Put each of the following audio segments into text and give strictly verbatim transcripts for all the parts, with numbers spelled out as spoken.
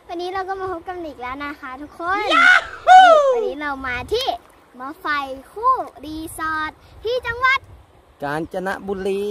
วันนี้เราก็มาพบกันอีกแล้วนะคะทุกคนวันนี้เรามาที่มะไฟคู่รีสอร์ทที่จังหวัดกาญจนบุรี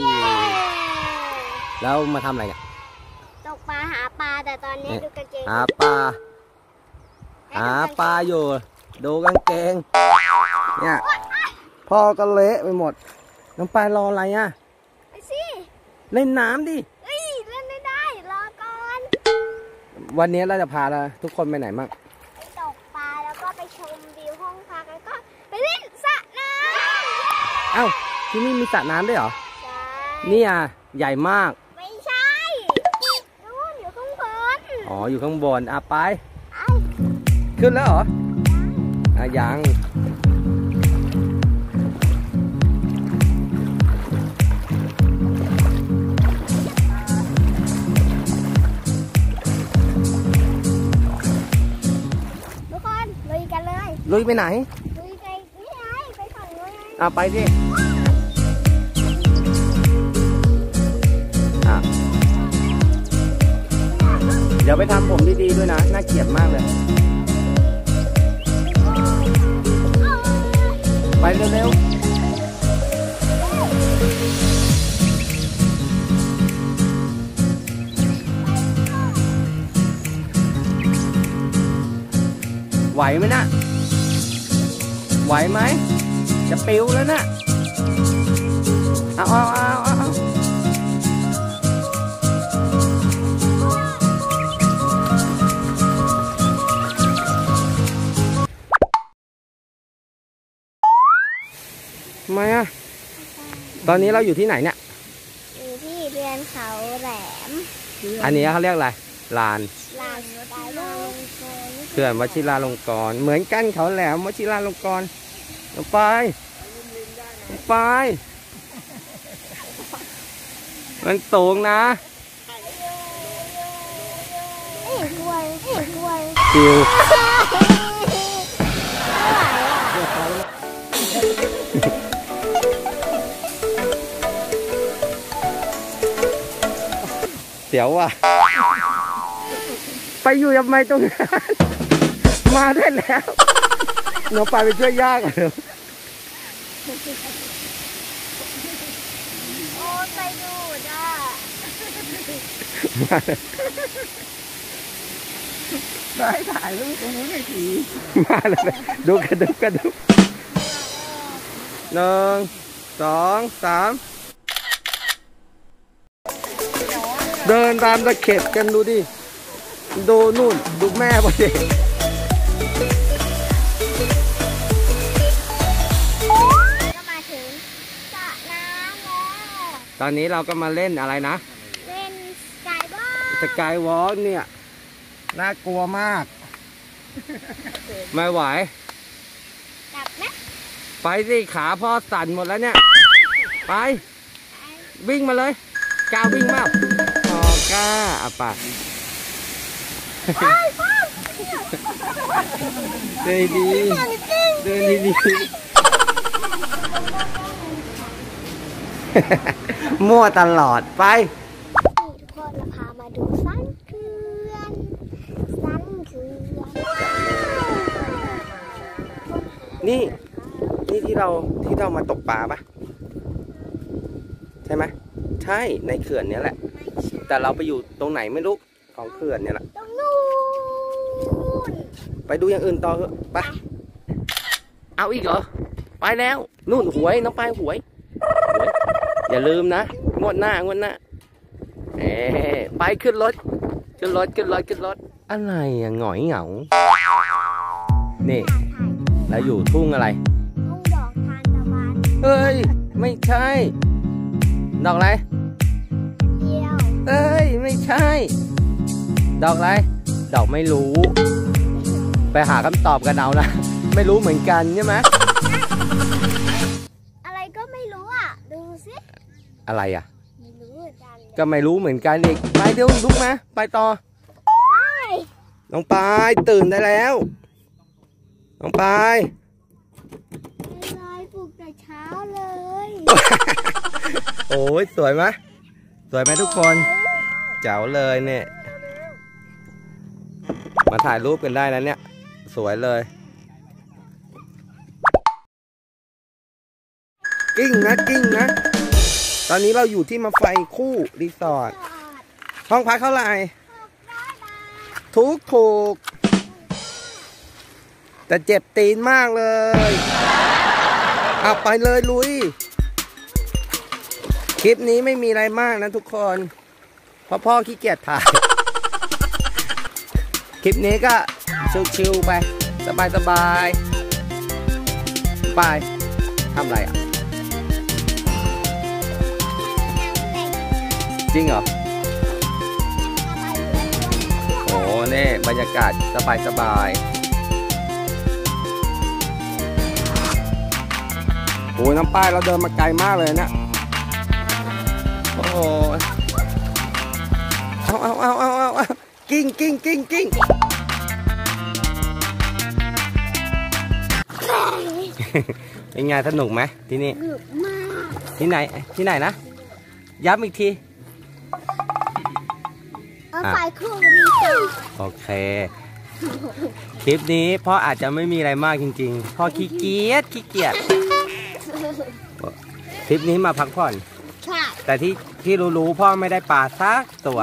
แล้วมาทำอะไรเนี่ยตกปลาหาปลาแต่ตอนนี้ดูกางเกงหาปลาหาปลาอยู่ดูกางเกงเนี่ยพ่อก็เละไปหมดน้องปลารออะไรอ่ะไปสิเล่นน้ำดิเอ้ยเล่นไม่ได้รอก่อนวันนี้เราจะพาทุกคนไปไหนมั่งไปตกปลาแล้วก็ไปชมวิวห้องพักแล้วก็ไปเล่นสระน้ำเอ้าที่นี่มีสระน้ำด้วยเหรอใช่นี่อ่ะใหญ่มากไม่ใช่นู่นอยู่ข้างบนอ๋ออยู่ข้างบนอ่ะไปขึ้นแล้วเหรออ่ะยังทุกคนลุยกันเลยลุยไปไหนลุยไปนี่ไงไปฝั่งนู้นไงอ่ะไปดิอ่ะเดี๋ยวไปทำผมดีๆด้วยนะน่าเกลียดมากเลยไปเร็วๆไหวไหมนะไหวไหมจะปิวแล้วนะเอาเอาเอาเอาทำไมอ่ะตอนนี้เราอยู่ที่ไหนเนี่ยอยู่ที่เรือนเขาแหลมอันนี้เขาเรียกอะไรลานลานวชิราลงกรณ์เขื่อนวชิราลงกรณ์เหมือนกันเขาแหลมวชิราลงกรณ์ลงไปลงไปมันสูงนะเอ้ยกล้วยเอ้ยกล้วยจิวเดี๋ยวว่ะไปอยู่ทำไมตรงนั้นมาได้แล้วเราไปไปช่วยย่ากันเถอะโอ้ไปดูจ้ามาได้ถ่ายรูปตรงนู้นหน่อยสิมาเลยดูกระดุกกระดุกหนึ่งสองสามเดินตามตะเข็บกันดูดิดูนู่นดูแม่พอดีก็มาถึงสระน้ำแล้วตอนนี้เราก็มาเล่นอะไรนะเล่นสกายวอล์กสกายวอล์กเนี่ยน่ากลัวมากไม่ไหวกลับไหมไปสิขาพ่อสั่นหมดแล้วเนี่ยไปวิ่งมาเลยก้าววิ่งมากอ๋อกล้าอ่ะป่ะเดินดีเดินดีดีมั่วตลอดไปทุกคนเราพามาดูสันเขื่อนสันเขื่อนนี่นี่ที่เราที่เรามาตกปลาปะใช่ไหมใช่ในเขื่อนนี้แหละแต่เราไปอยู่ตรงไหนไม่รู้ของเขื่อนเนี่ยแหละตรงนู้นไปดูอย่างอื่นต่อเถอะไปเอาอีกเหรอไปแล้วนู่นหวยน้องไปหวยหวยอย่าลืมนะงวดหน้างวดหน้าเอ๊ไปขึ้นรถขึ้นรถขึ้นรถขึ้นรถอะไรอะหงอยเหงานี่แล้วอยู่ทุ่งอะไรทุ่งดอกทานตะวันเอ้ยไม่ใช่ดอกอะไรเดียวเอ้ยไม่ใช่ดอกอะไรดอกไม่รู้ไปหาคำตอบกันเอานะไม่รู้เหมือนกันใช่ไหมอะไรก็ไม่รู้อ่ะดูสิอะไรอ่ะไม่รู้เหมือนกันก็ไม่รู้เหมือนกันอีกไปเดี๋ยวลุกมาไปต่อไปน้องปายตื่นได้แล้วน้องปายลอยปลุกแต่เช้าเลยโอ้ยสวยไหมสวยไหมทุกคนเจ๋วเลยเนี่ยมาถ่ายรูปกันได้นะเนี่ยสวยเลยกิ้งนะกิ้งนะตอนนี้เราอยู่ที่มาไฟคู่รีสอร์ทห้องพักเท่าไหร่ถูกถูกแต่เจ็บตีนมากเลยเอาไปเลยลุยคลิปนี้ไม่มีอะไรมากนะทุกคนเพราะพ่อขี้เกียจถ่ายคลิปนี้ก็ชิวๆไปสบายๆไปทำอะไรอ่ะจริงเหรอโอ้นี่บรรยากาศสบายๆโอ้ยน้ำป้ายเราเดินมาไกลมากเลยนะโอ้เอาเอาเอาเอาเอาเอากิ้งกิ้งกิ้งกิ้งเป็นไงสนุกไหมที่นี่ที่ไหนที่ไหนนะย้ำอีกทีเอาไฟคู่รีสอร์ทโอเคคลิปนี้พ่ออาจจะไม่มีอะไรมากจริงๆพ่อขี้เกียจขี้เกียจทริปนี้มาพักผ่อนแต่ที่ที่รู้ๆพ่อไม่ได้ปลาสักตัว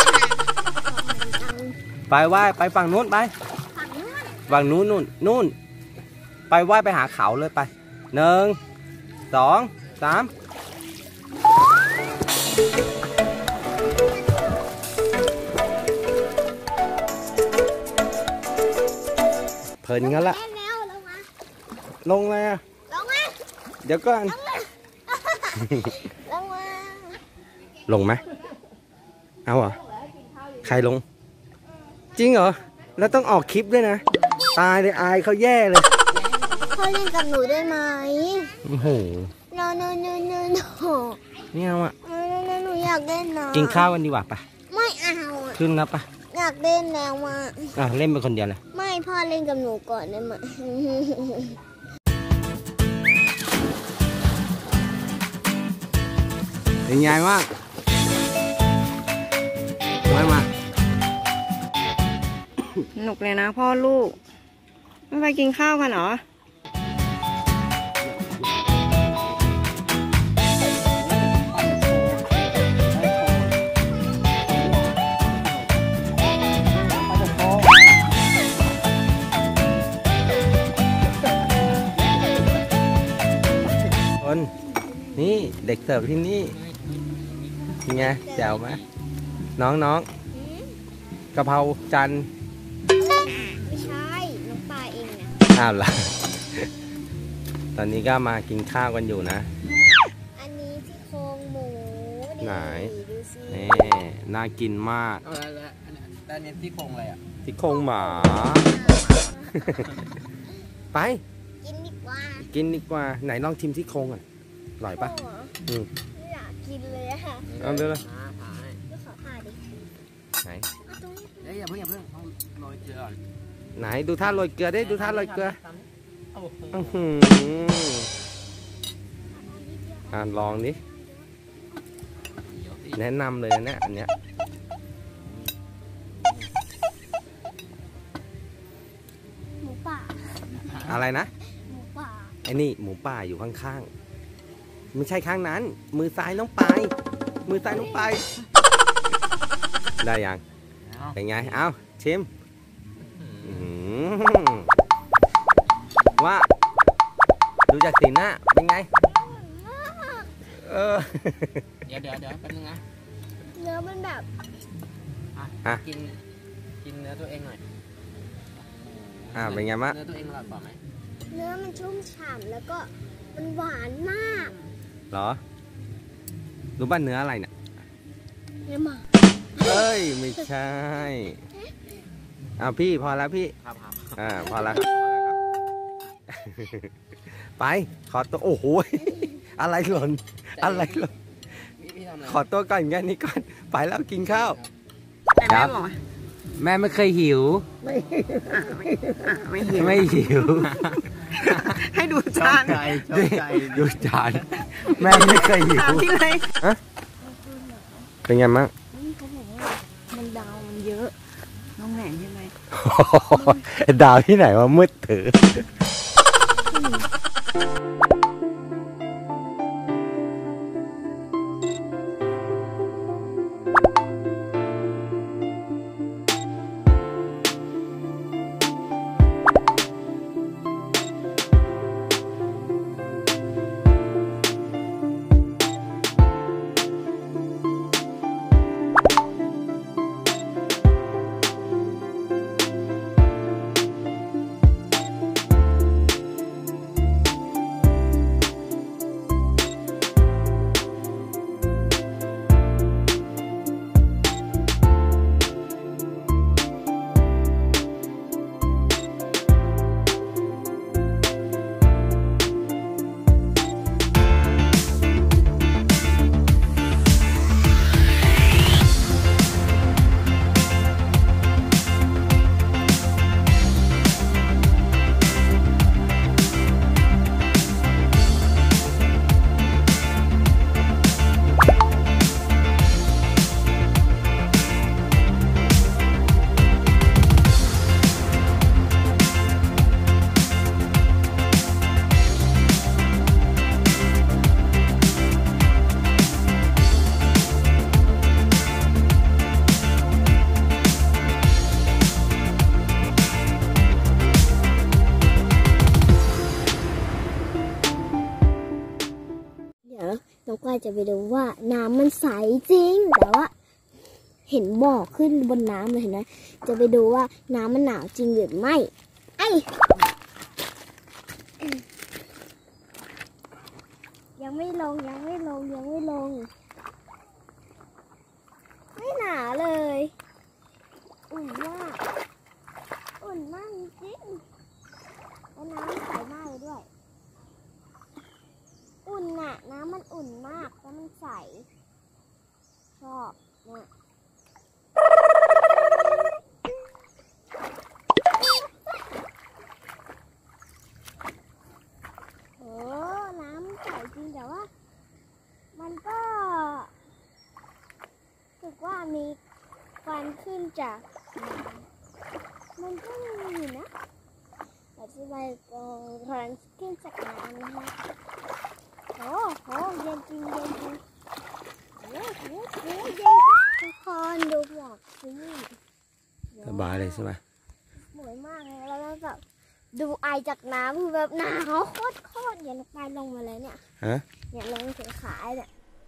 ไปว่ายไปฝั่งนู้นไปฝั่งนู้นนู่นนู่นไปว่ายไปหาเขาเลยไปหนึ่งสองสามเพลินงั้นละลงเลยอ่ะเดี๋ยวก่อนลงมาลงไหมเอาเหรอใครลงจริงเหรอแล้วต้องออกคลิปด้วยนะตายเลยอายเขาแย่เลยพ่อเล่นกับหนูได้ไหมโอ้โหโนโนโนโนโนไม่เอาอ่ะหนูอยากเล่นนะกินข้าวกันดีกว่าปะไม่เอาขึ้นนะปะอยากเล่นแล้วอ่ะอ่ะเล่นเป็นคนเดียวเลยไม่พ่อเล่นกับหนูก่อนได้ไหมเป็นไงบ้างไม่มาสนุกเลยนะพ่อลูกไม่ไปกินข้าวกันเหรอคนนี่เด็กเสิร์ฟที่นี่ยังไงแจ๋วไหมน้องน้องกะเพราจันไม่ใช่น้องปลาเองนะอ้าวล่ะตอนนี้ก็มากินข้าวกันอยู่นะอันนี้ที่โครงหมูไหนนี่น่ากินมากด้านนี้ที่โครงอะไรอ่ะที่โครงหมาไปกินดีกว่ากินดีกว่าไหนลองชิมที่โครงอ่ะอร่อยปะอืมอยากกินเลยอะค่ะเอาเลยเลยขอผ่าดิไหนเฮ้ยอย่าเพิ่งอย่าเพิ่งต้องโรยเกลือก่อนไหนดูท่าโรยเกลือได้ดูท่าโรยเกลืออือหืออ่านลองดิแนะนำเลยนะอันเนี้ยหมูป่าอะไรนะหมูป่าไอ้นี่หมูป่าอยู่ข้างๆไม่ใช่ข้างนั้นมือซ้ายน้องปลายมือซ้ายน้องปลายได้ยังเป็นไงเอ้าชิมว่าดูจากสีหน้าเป็นไงเออเดี๋ยวเดี๋ยวเดี๋ยวแป๊บนึงนะเนื้อมันแบบอ่ะกินกินเนื้อตัวเองหน่อยอ่าเป็นไงมะเนื้อตัวเองอร่อยกว่าไหมเนื้อมันชุ่มฉ่ำแล้วก็มันหวานมากเหรอรู้ป่ะเนื้ออะไรเนี่ยเนื้อหมาเอ้ยไม่ใช่เอาพี่พอแล้วพี่ครับครับอ่าพอแล้วครับไปขอตัวโอ้โหอะไรหล่นอะไรหล่นขอตัวก่อนงั้นนี่ก่อนไปแล้วกินข้าวครับแม่ไม่เคยหิวไม่ไม่หิวไม่หิวให้ดูจานดูจานแม่ไม่เคยหิวที่ไหนเป็นไงมั่งเขาบอกว่ามันดาวมันเยอะน้องแหนใช่ไหมดาวที่ไหนมามืดถือน้องก้อยจะไปดูว่าน้ำมันใสจริงแต่ว่าเห็นหมอกขึ้นบนน้ำเลยเห็นไหมจะไปดูว่าน้ำมันหนาวจริงหรือไม่ไอยังไม่ลงยังไม่ลงยังไม่ลงไม่หนาวเลยอุ่นมากอุ่นมากจริงแล้วน้ำใสมากเลยด้วยอุ่นน่ะน้ำมันอุ่นมากแล้วมันใสชอบเนี่ยโอ้น้ำใสจริงแต่ว่ามันก็รู้สึกว่ามีควันขึ้นจากน้ำมันก็มีอยู่นะแต่ที่ไปตรงควันขึ้นจากน้ำนะคะโอ้โหเย็นจริงเย็นจริงโอ้โหโอ้เย็นทุกคนดูหมอกสิสบายเลยใช่ไหมสวยมากเลยแล้วก็แบบดูไอจากน้ำคือแบบหนาวโคตรโคตรเย็นไปลงมาเลยเนี่ยฮะเนี่ยลงถึงขาเนี่ย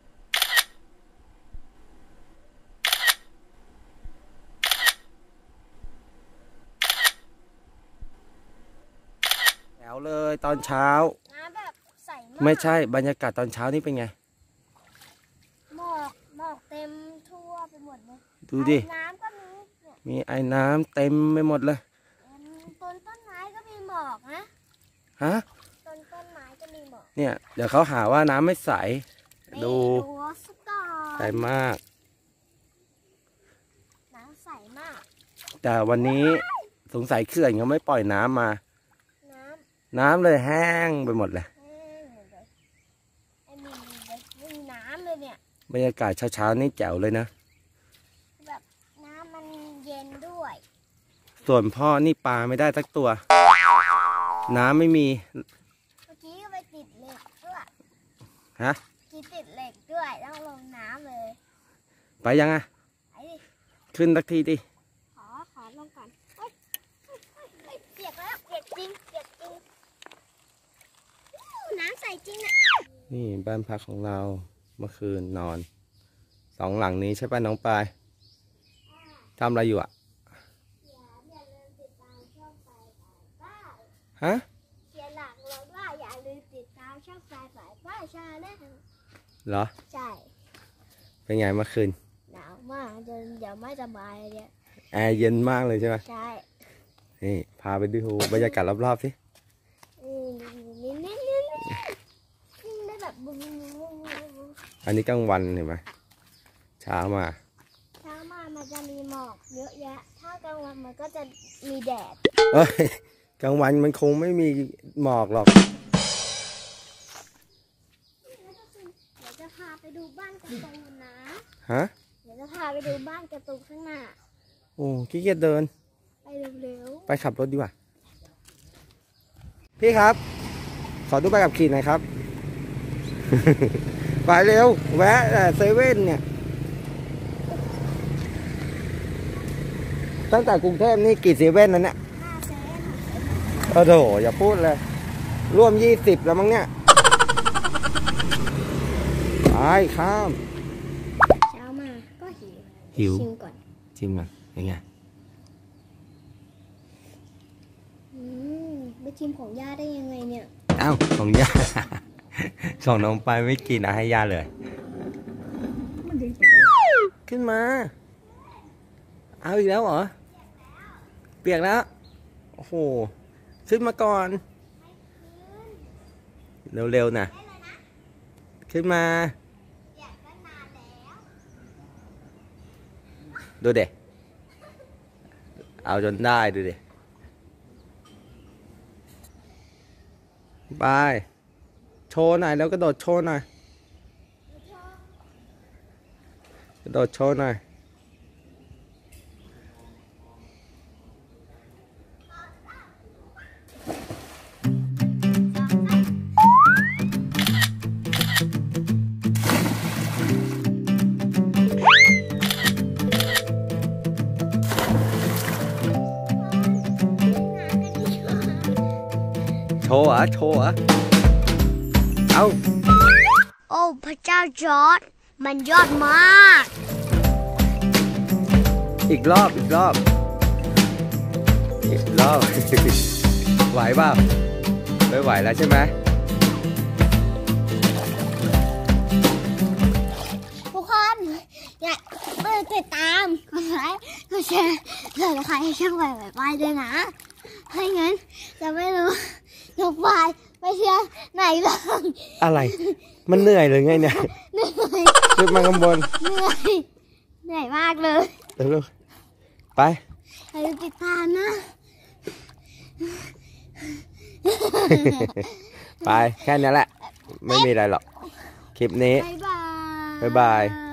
แถวเลยตอนเช้าน้ำแบบใสมากไม่ใช่บรรยากาศตอนเช้านี่เป็นไงหมอกหมอกเต็มทั่วไปหมดเลยดูดิน้ำก็มีมีไอ้น้ำเต็มไปหมดเลยต้นต้นไม้ก็มีหมอกนะฮะต้นต้นไม้ก็มีหมอกเนี่ยเดี๋ยวเขาหาว่าน้ำไม่ใสดูใสมากน้ำใสมากแต่วันนี้สงสัยเขื่อนเขาไม่ปล่อยน้ำมาน้ำน้ำเลยแห้งไปหมดเลยไม่มีไม่มีน้ำเลยเนี่ยบรรยากาศเช้าๆนี่แจ๋วเลยนะแบบน้ำมันเย็นด้วยส่วนพ่อนี่ปลาไม่ได้สักตัวน้ำไม่มีเมื่อกี้ก็ไปติดเหล็กด้วยฮะกีติดเหล็กด้วยต้องลงน้ำเลยไปยังอ่ะไปดิขึ้นสักทีดิขอขอลงก่อนเฮ้ยเปียกแล้วเปียกจริงเปียกจริงน้ำใสจริงอ่ะนี่บ้านพักของเราเมื่อคืนนอนสองหลังนี้ใช่ป่ะน้องปลายทำอะไรอยู่อ่ะฮะเขียนหลังเราว่าอย่าลืมติดตามช่องปลายฝ่ายป้าชาแน่เหรอใช่เป็นไงเมื่อคืนหนาวมากจนเดี๋ยวไม่สบายเลยแอร์เย็นมากเลยใช่ไหมใช่นี่พาไปดูบรรยากาศรอบๆสินี่นี่นี่นี่ได้แบบบุ้งอันนี้กลางวันเห็นไหมเช้ามาเช้ามามันจะมีหมอกเยอะแยะถ้ากลางวันมันก็จะมีแดดเอ้ยกลางวันมันคงไม่มีหมอกหรอกเดี๋ยวจะพาไปดูบ้านการ์ตูนนะฮะเดี๋ยวจะพาไปดูบ้านการ์ตูนข้างหน้าโอ้ขี้เกียจเดินไปเร็วไปขับรถดีกว่า พี่ครับ ขอดูใบขับขี่หน่อยครับ ไปเร็ว แวะเซเว่นเนี่ย ตั้งแต่กรุงเทพนี่กี่เซเว่นนั้นเนี่ยๆห้าเซนโอ้โหอย่าพูดเลย ร่วมยี่สิบแล้วมั้งเนี่ย ไปข้ามเช้ามาก็หิวหิวชิมก่อนชิมก่อนยังไงอืมไปชิมของย่าได้ยังไงเนี่ยเอ้าของย่า ของน้องไปไม่กินนะให้ย่าเลย ขึ้นมา เอาอีกแล้วเหรอ เปียกแล้ว โอ้โห ขึ้นมาก่อน เร็วๆนะขึ้นมา ดูเด็กเอาจนได้ดูเด็กไปโชว์หน่อยแล้วกระโดดโชว์หน่อยกระโดดโชว์หน่อยโชว์อ่ะโชว์อ่ะเอาโอ้พระเจ้าจอร์ดมันยอดมากอีกรอบอีกรอบอีกรอบ ไหวเปล่าไม่ไหวแล้วใช่ไหมทุกคนอยากเปิดติดตามกดไลค์กดแชร์กดใครให้ช่องไหวไหวไปด้วยนะให้งั้นจะไม่รู้นกวายไปเที่ยวไหนบ้างอะไร มันเหนื่อยหรือไงเนี่ยเหนื่อยขึ้นมาข้างบนเหนื่อยเหนื่อยมากเลยเร็วๆไปอย่าลืมติดตามนะไปแค่นี้แหละ ไม่มีอะไรหรอก คลิปนี้บ๊ายบายบ๊ายบาย